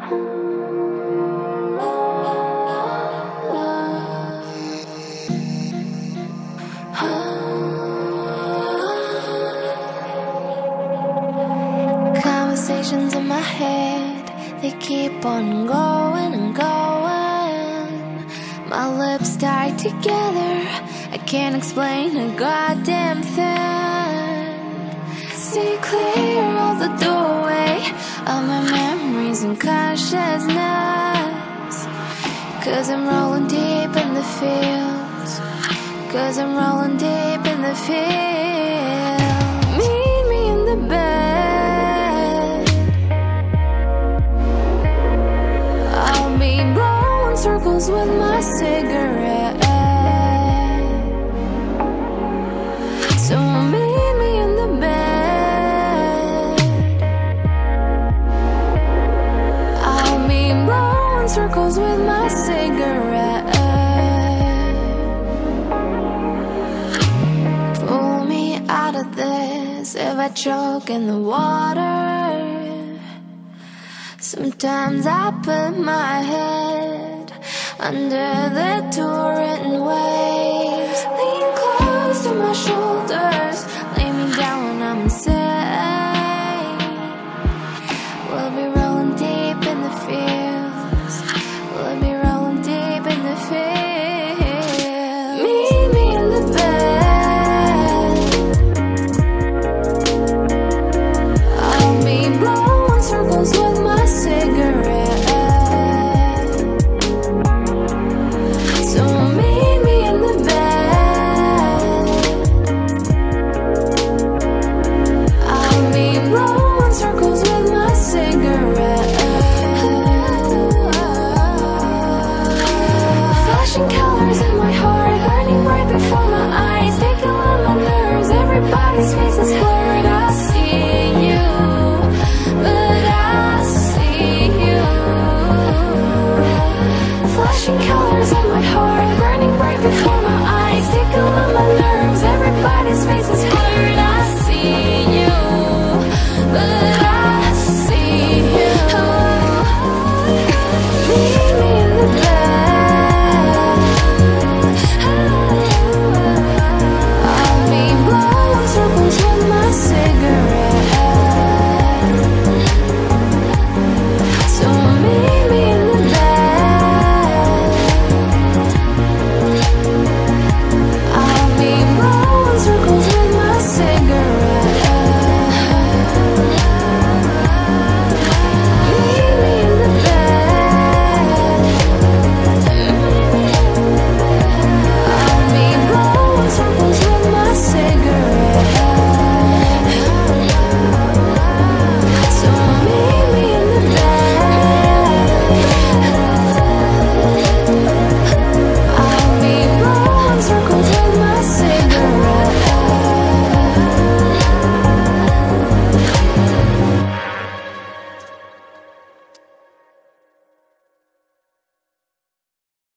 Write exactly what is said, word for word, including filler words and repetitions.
Conversations in my head, they keep on going and going. My lips tied together, I can't explain a goddamn thing. See clear of the doorway of my memories and consciousness. Cause I'm rolling deep in the fields. Cause I'm rolling deep in the field. Meet me in the bed. I'll be blowing circles with my cigarette. So meet me in the bed. I'll be blowing circles with my cigarette. Pull me out of this if I choke in the water. Sometimes I put my head under the torrent waves. Lean close to my shoulders, lay me down when I'm insane. We'll be rolling deep in the field.